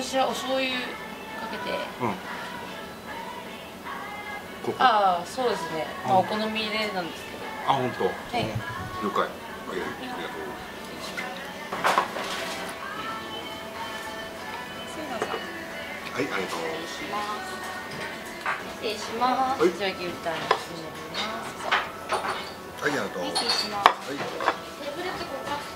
私はお醤油かけて。 うん。ここ。 ああ、そうですね。まあお好みでなんですけど。 あ、本当。 はい。 了解。はい、ありがとう。はい、ありがとう。 失礼します。 はい。 じゃあ牛タンになります。 はい、ありがとう。 はい、失礼します。 はい。 テーブルってここか。